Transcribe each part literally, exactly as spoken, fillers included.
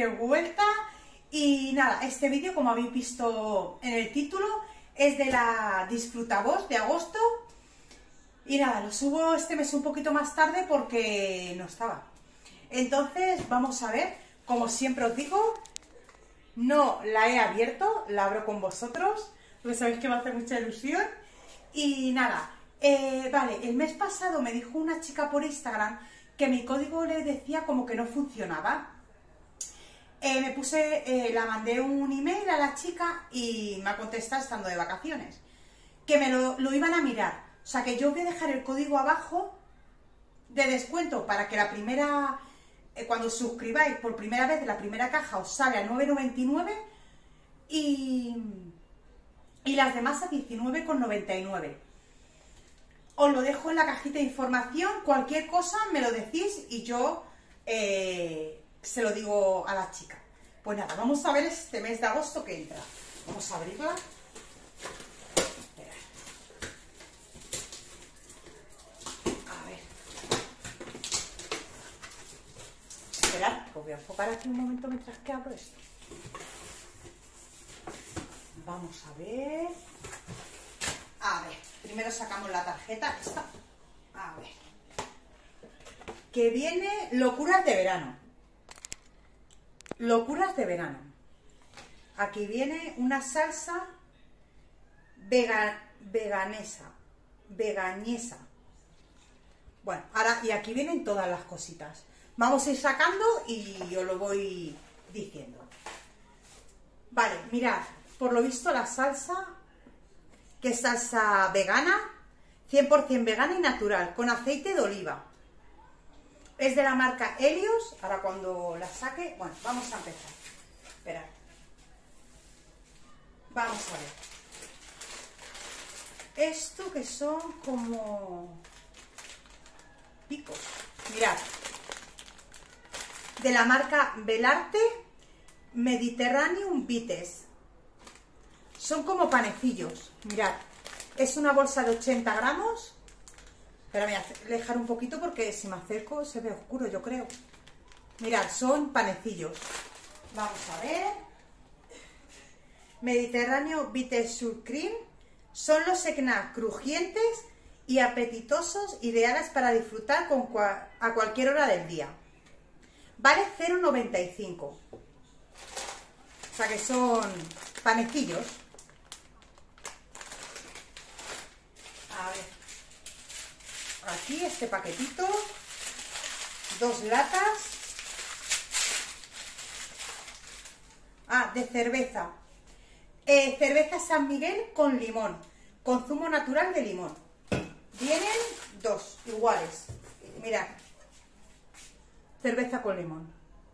de vuelta. Y nada, este vídeo, como habéis visto en el título, es de la Disfrutavoz de agosto. Y nada, lo subo este mes un poquito más tarde porque no estaba. Entonces, vamos a ver, como siempre os digo, no la he abierto, la abro con vosotros, porque sabéis que me hace mucha ilusión. Y nada, eh, vale, el mes pasado me dijo una chica por Instagram que mi código le decía como que no funcionaba. Eh, me puse, eh, la mandé un email a la chica y me ha contestado estando de vacaciones, que me lo, lo iban a mirar. O sea que yo voy a dejar el código abajo de descuento para que la primera, eh, cuando suscribáis por primera vez, la primera caja os sale a nueve noventa y nueve y, y las demás a diecinueve con noventa y nueve. Os lo dejo en la cajita de información, cualquier cosa me lo decís y yo eh, se lo digo a la chica. Pues nada, vamos a ver este mes de agosto que entra. Vamos a abrirla. A ver. Esperad, os voy a enfocar aquí un momento mientras que abro esto. Vamos a ver. A ver, primero sacamos la tarjeta, esta. A ver. Que viene locuras de verano. Locuras de verano. Aquí viene una salsa vega, veganesa. Vegañesa. Bueno, ahora, y aquí vienen todas las cositas. Vamos a ir sacando y os lo voy diciendo. Vale, mirad, por lo visto la salsa, que es salsa vegana, cien por cien vegana y natural, con aceite de oliva. Es de la marca Helios. Ahora cuando la saque, bueno, vamos a empezar. Esperad. Vamos a ver. Esto que son como picos. Mirad. De la marca Belarte Mediterranean Bites. Son como panecillos. Mirad. Es una bolsa de ochenta gramos. Pero voy a alejar un poquito porque si me acerco se ve oscuro, yo creo. Mirad, son panecillos. Vamos a ver. Mediterráneo Bites Surcream. Son los snacks crujientes y apetitosos, ideales para disfrutar con cua a cualquier hora del día. Vale cero noventa y cinco. O sea que son panecillos. A ver. Aquí este paquetito, dos latas, ah, de cerveza, eh, cerveza San Miguel con limón, con zumo natural de limón. Vienen dos iguales, mirad, cerveza con limón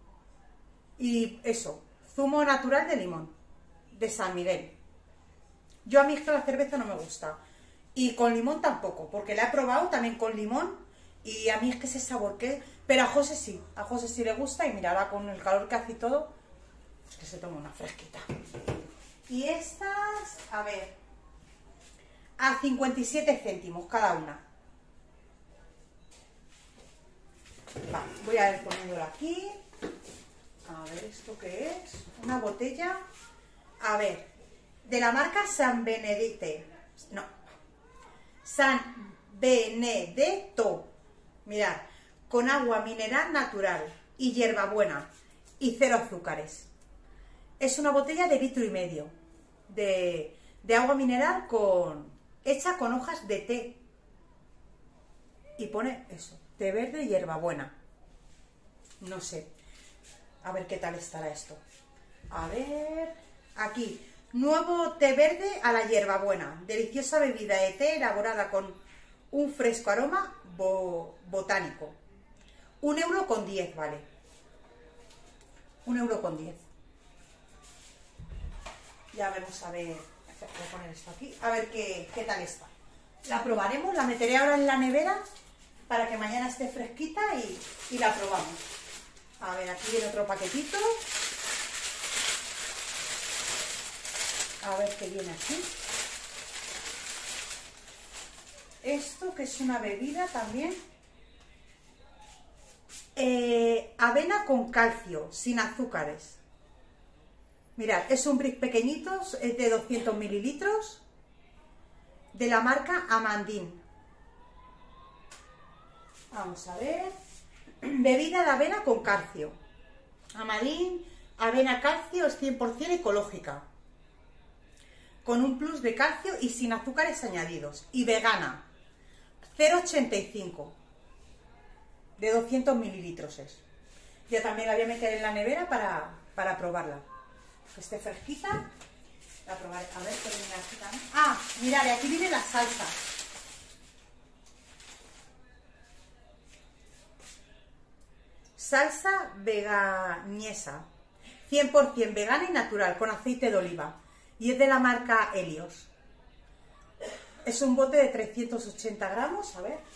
y eso, zumo natural de limón, de San Miguel. Yo a mí es que la cerveza no me gusta. Y con limón tampoco, porque la he probado también con limón y a mí es que ese sabor que... Pero a José sí, a José sí le gusta y mira, ahora con el calor que hace y todo, es que se toma una fresquita. Y estas, a ver, a cincuenta y siete céntimos cada una. Vale, voy a ir poniéndola aquí. A ver, ¿esto qué es? Una botella, a ver, de la marca San Benedite. No. San Benedetto, mirad, con agua mineral natural y hierbabuena y cero azúcares. Es una botella de litro y medio de, de agua mineral con hecha con hojas de té y pone eso, té verde y hierbabuena. No sé, a ver qué tal estará esto. A ver, aquí. Nuevo té verde a la hierbabuena, deliciosa bebida de té elaborada con un fresco aroma bo botánico. Un euro con diez, vale. Un euro con diez. Ya vamos a ver, voy a poner esto aquí, a ver qué, qué tal está. La probaremos, la meteré ahora en la nevera para que mañana esté fresquita y, y la probamos. A ver, aquí viene otro paquetito. A ver qué viene aquí. Esto que es una bebida también eh, avena con calcio, sin azúcares. Mirad, es un brick pequeñito, es de doscientos mililitros, de la marca Amandine. Vamos a ver. Bebida de avena con calcio. Amandine, avena calcio, es cien por cien ecológica, con un plus de calcio y sin azúcares añadidos. Y vegana, cero coma ochenta y cinco, de doscientos mililitros es. Ya también la voy a meter en la nevera para, para probarla. Que esté fresquita. La probaré. A ver, que viene aquí también. Ah, mirad, aquí viene la salsa. Salsa veganesa, cien por cien vegana y natural, con aceite de oliva. Y es de la marca Helios. Es un bote de trescientos ochenta gramos, a ver.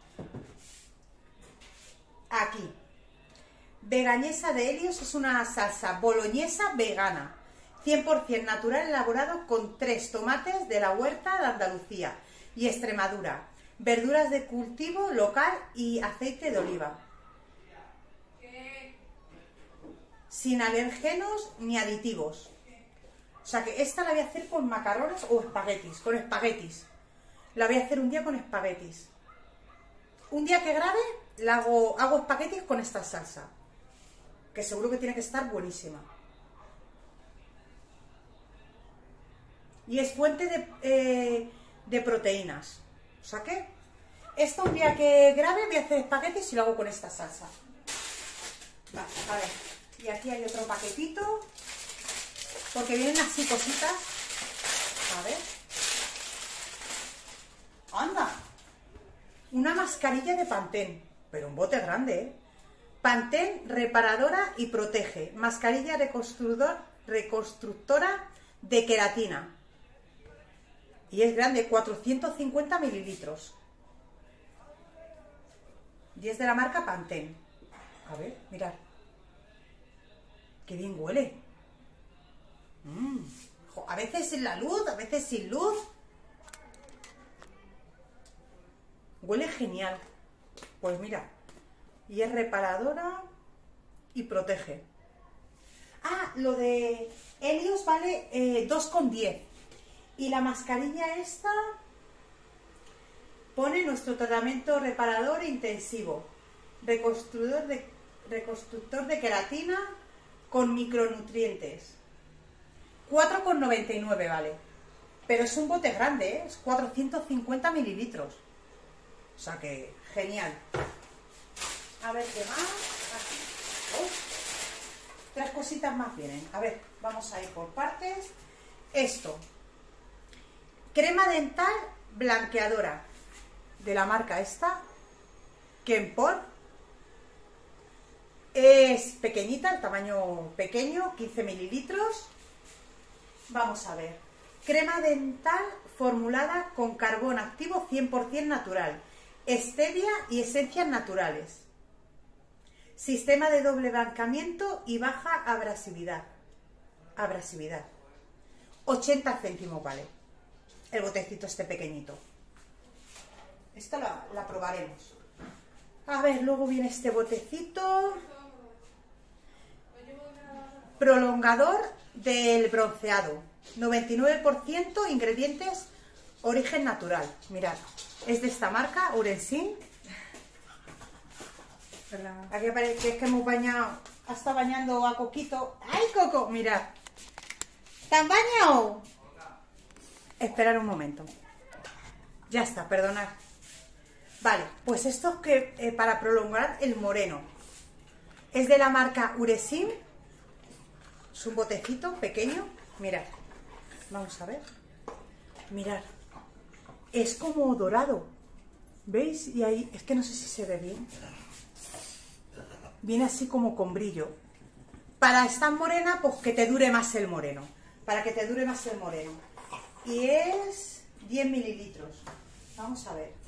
Aquí. Veganesa de Helios es una salsa boloñesa vegana, cien por cien natural, elaborado con tres tomates de la huerta de Andalucía y Extremadura, verduras de cultivo local y aceite de oliva. Sin alérgenos ni aditivos. O sea que esta la voy a hacer con macarrones o espaguetis, con espaguetis. La voy a hacer un día con espaguetis. Un día que grabe, la hago, hago espaguetis con esta salsa, que seguro que tiene que estar buenísima. Y es fuente de, eh, de proteínas. O sea que, esto un día que grabe voy a hacer espaguetis y lo hago con esta salsa. Vale, a ver. Y aquí hay otro paquetito, porque vienen así cositas. A ver. ¡Anda! Una mascarilla de Pantene, pero un bote grande, ¿eh? Pantene reparadora y protege. Mascarilla reconstructor, reconstructora de queratina. Y es grande, cuatrocientos cincuenta mililitros. Y es de la marca Pantene. A ver, mirad. ¡Qué bien huele! Mm. A veces sin la luz, a veces sin luz. Huele genial. Pues mira. Y es reparadora y protege. Ah, lo de Helios vale eh, dos con diez. Y la mascarilla esta pone nuestro tratamiento reparador intensivo. Reconstructor de, reconstructor de queratina con micronutrientes. cuatro con noventa y nueve vale. Pero es un bote grande, ¿eh? Es cuatrocientos cincuenta mililitros. O sea que, genial. A ver qué más. Aquí. Oh. Tres cositas más vienen. A ver, vamos a ir por partes. Esto. Crema dental blanqueadora. De la marca esta. Kenpor. Es pequeñita, el tamaño pequeño, quince mililitros. Vamos a ver. Crema dental formulada con carbón activo cien por cien natural. Stevia y esencias naturales. Sistema de doble blanqueamiento y baja abrasividad. Abrasividad. ochenta céntimos vale. El botecito este pequeñito. Esta la, la probaremos. A ver, luego viene este botecito. Prolongador del bronceado. noventa y nueve por ciento ingredientes origen natural. Mirad, es de esta marca, Urensin. Aquí parece que es que hemos bañado, hasta bañando a Coquito. ¡Ay, Coco! Mirad. ¿Te han bañado? Esperad un momento. Ya está, perdonad. Vale, pues esto es que eh, para prolongar el moreno. Es de la marca Urensin. Es un botecito pequeño. Mirad. Vamos a ver. Mirad. Es como dorado. ¿Veis? Y ahí, es que no sé si se ve bien. Viene así como con brillo. Para estar morena, pues que te dure más el moreno. Para que te dure más el moreno. Y es diez mililitros. Vamos a ver.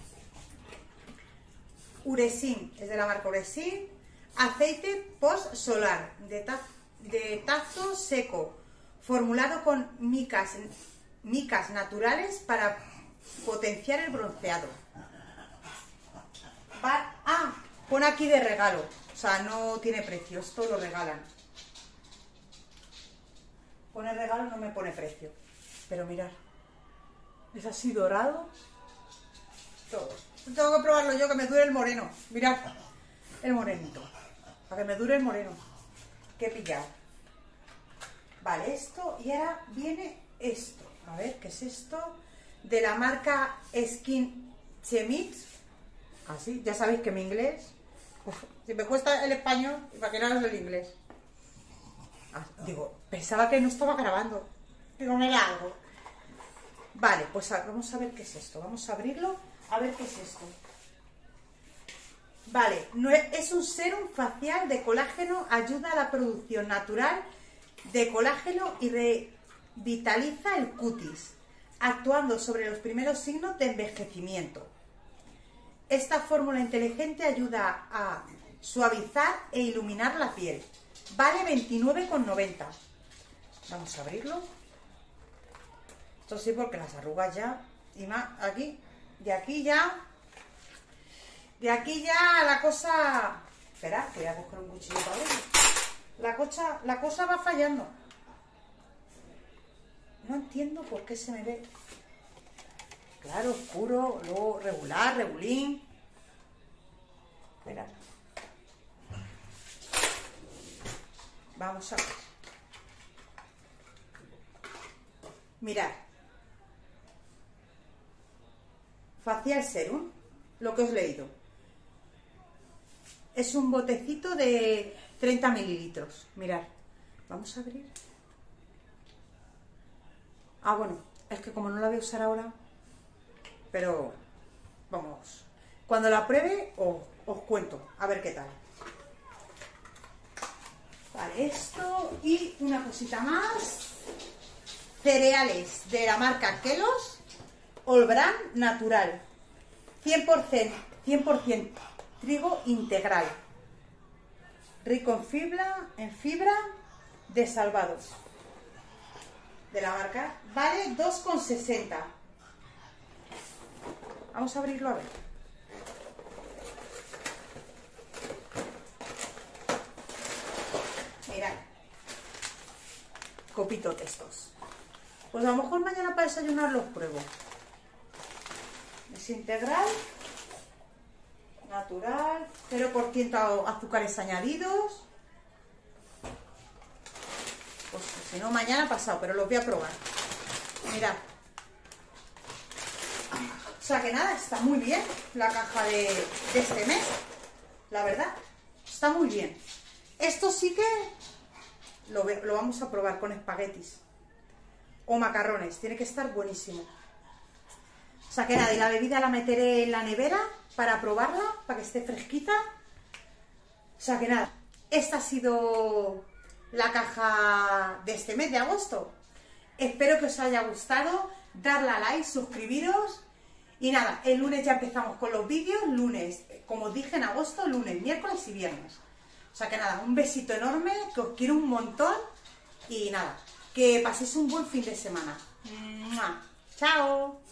Urensin, es de la marca Urensin. Aceite post solar de, ta de tacto seco, formulado con micas, micas naturales para potenciar el bronceado. Va, ah, pone aquí de regalo. O sea, no tiene precio, esto lo regalan. Pone regalo, no me pone precio. Pero mirad, es así dorado. Todo. Tengo que probarlo yo, que me dure el moreno. Mirad, el morenito. Para que me dure el moreno. Que he pillado. Vale, esto. Y ahora viene esto. A ver, ¿qué es esto? De la marca Skin Chemix. Así, ya sabéis que mi inglés... Uf, si me cuesta el español, imaginaros el inglés. Ah, digo, pensaba que no estaba grabando. Digo, no era algo. Vale, pues vamos a ver qué es esto. Vamos a abrirlo, a ver qué es esto. Vale, no es, es un serum facial de colágeno. Ayuda a la producción natural de colágeno y revitaliza el cutis, actuando sobre los primeros signos de envejecimiento. Esta fórmula inteligente ayuda a suavizar e iluminar la piel. Vale veintinueve con noventa. Vamos a abrirlo. Esto sí, porque las arrugas ya... Y más aquí. De aquí ya... De aquí ya la cosa... Espera, que voy a coger un cuchillo para verlo. La cosa, la cosa va fallando. No entiendo por qué se me ve... Claro, oscuro, luego regular, regulín. Espera. Vamos a ver. Mirad. Facial Serum, lo que os he leído. Es un botecito de treinta mililitros. Mirad. Vamos a abrir. Ah, bueno, es que como no la voy a usar ahora, pero vamos. Cuando la pruebe os, os cuento, a ver qué tal. Vale, esto y una cosita más. Cereales de la marca Kellogg's, All Bran natural, cien por ciento trigo integral, rico en fibra, en fibra de salvados, de la marca, vale dos con sesenta. Vamos a abrirlo a ver. Mirad, copito de estos. Pues a lo mejor mañana para desayunar los pruebo. Es integral, natural, cero por ciento azúcares añadidos. Pues si no, mañana pasado, pero los voy a probar. Mirad. O sea que nada, está muy bien la caja de, de este mes. La verdad, está muy bien. Esto sí que lo, lo vamos a probar con espaguetis o macarrones. Tiene que estar buenísimo. O sea que nada, y la bebida la meteré en la nevera para probarla, para que esté fresquita. O sea que nada, esta ha sido la caja de este mes de agosto. Espero que os haya gustado. Darle a like, suscribiros. Y nada, el lunes ya empezamos con los vídeos. Lunes, como os dije, en agosto, lunes, miércoles y viernes. O sea que nada, un besito enorme, que os quiero un montón. Y nada, que paséis un buen fin de semana. ¡Mua! ¡Chao!